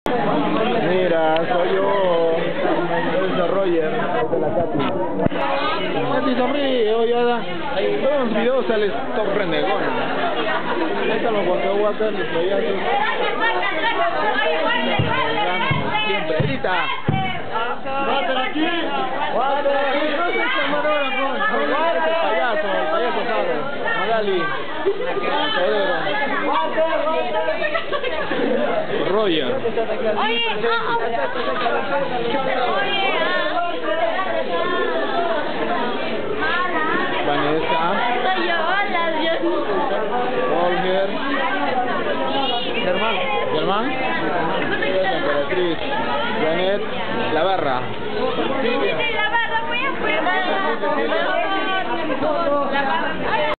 Mira, soy yo. Soy Roger, de la Katy. Katy sonríe, oye, todos los videos sales top renegón. Esta lo cuando voy a hacer los payasos. Siempre, edita. ¡Water aquí! ¡Water aquí! ¡No es el camarógrafo! El payaso sabe. Magali. Roger. Oye, Vanessa. soy yo, hola, Dios. Roger. Germán. Emperatriz. Janet. La Barra. La barra, voy a